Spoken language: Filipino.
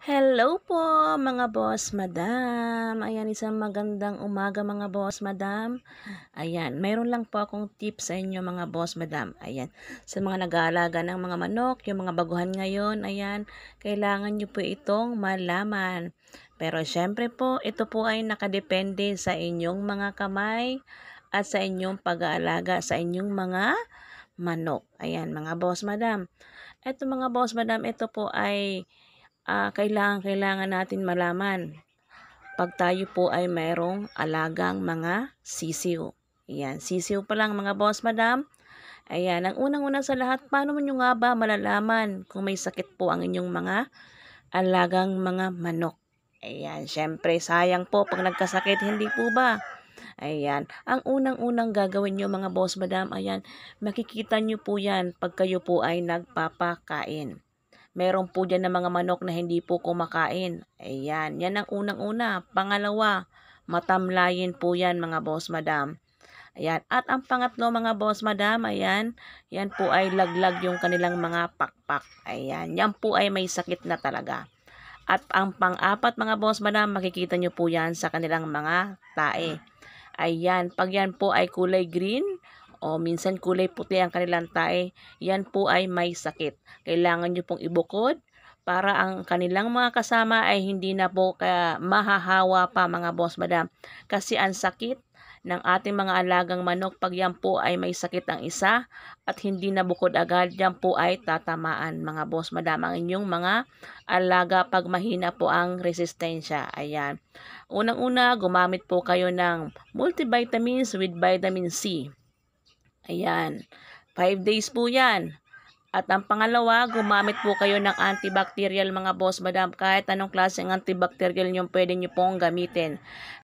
Hello po mga boss madam. Ayan, isang magandang umaga mga boss madam. Ayan, mayroon lang po akong tips sa inyo mga boss madam. Ayan, sa mga nag-aalaga ng mga manok, yung mga baguhan ngayon, ayan, kailangan nyo po itong malaman. Pero syempre po, ito po ay nakadepende sa inyong mga kamay at sa inyong pag-aalaga sa inyong mga manok. Ayan, mga boss madam. Ito mga boss madam, ito po ay kailangan natin malaman pag tayo po ay mayroong alagang mga sisiw. Ayan, sisiw pa lang mga boss madam. Ayan, ang unang-una sa lahat, paano mo nyo nga ba malalaman kung may sakit po ang inyong mga alagang mga manok? Ayan, syempre sayang po pag nagkasakit, hindi po ba? Ayan, ang unang-unang gagawin nyo mga boss madam, ayan, makikita nyo po yan pag kayo po ay nagpapakain. Meron po dyan na mga manok na hindi po kumakain. Ayan, yan ang unang-una. Pangalawa, matamlayin po yan mga boss madam. Ayan, at ang pangatlo mga boss madam, ayan, yan po ay laglag yung kanilang mga pakpak. Ayan, yan po ay may sakit na talaga. At ang pang-apat mga boss madam, makikita nyo po yan sa kanilang mga tae. Ayan, pag yan po ay kulay green, o minsan kulay puti ang kanilang tae, yan po ay may sakit. Kailangan nyo pong ibukod para ang kanilang mga kasama ay hindi na po mahahawa pa mga boss madam. Kasi ang sakit ng ating mga alagang manok, pag yan po ay may sakit ang isa at hindi na bukod agad, yan po ay tatamaan mga boss madam ang inyong mga alaga pag mahina po ang resistensya. Ayan. Unang-una, gumamit po kayo ng multivitamins with vitamin C. Ayan. 5 days po yan. At ang pangalawa, gumamit po kayo ng antibacterial mga boss madam. Kahit anong klaseng antibacterial yung pwede nyo pong gamitin.